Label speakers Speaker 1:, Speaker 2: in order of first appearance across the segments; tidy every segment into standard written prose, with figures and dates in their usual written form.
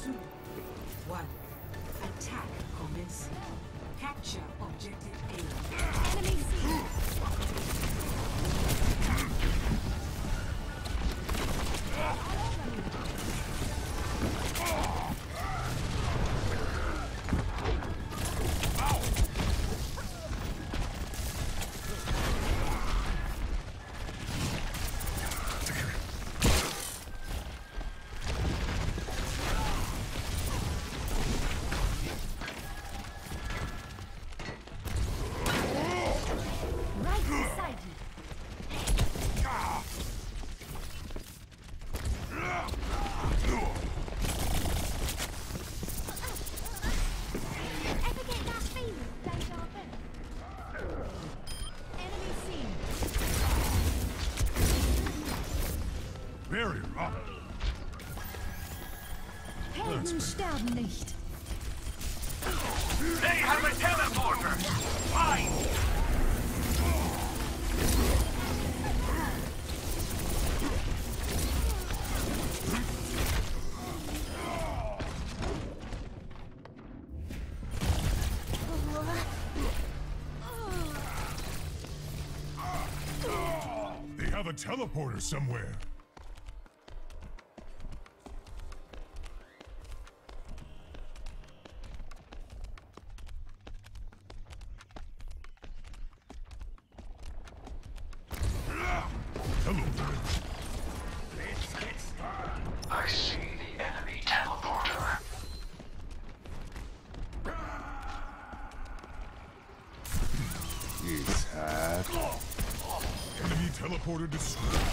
Speaker 1: 2, 1. Attack commencing. Capture objective A.
Speaker 2: Enemy seen.
Speaker 3: Very rough.
Speaker 2: Helden sterben nicht.
Speaker 4: They have a teleporter! Fine!
Speaker 3: They have a teleporter somewhere. Hello there.
Speaker 4: Let's get started. I see the enemy teleporter.
Speaker 3: It's hot. Enemy teleporter destroyed.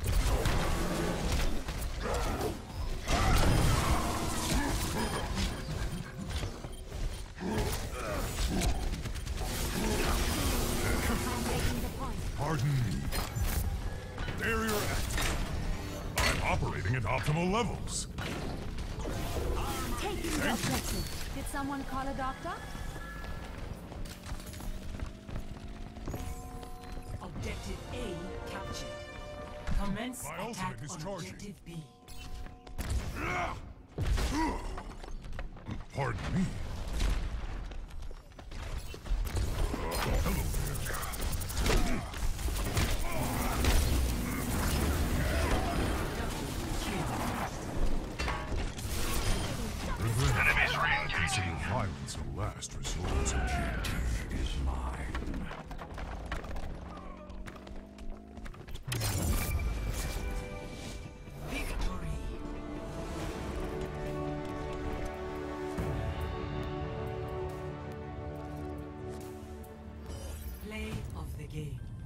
Speaker 3: Pardon me. Barrier active. I'm operating at optimal levels.
Speaker 2: Taking the objective. Did someone call a doctor?
Speaker 1: Objective A captured. Commence
Speaker 3: My
Speaker 1: attack
Speaker 3: ultimate is
Speaker 1: on
Speaker 3: charging.
Speaker 1: objective B.
Speaker 3: Pardon me. Hello there.
Speaker 4: Enemies re-engaging.
Speaker 3: Violence will last resort. Objective is mine.
Speaker 1: Victory. Play of the game.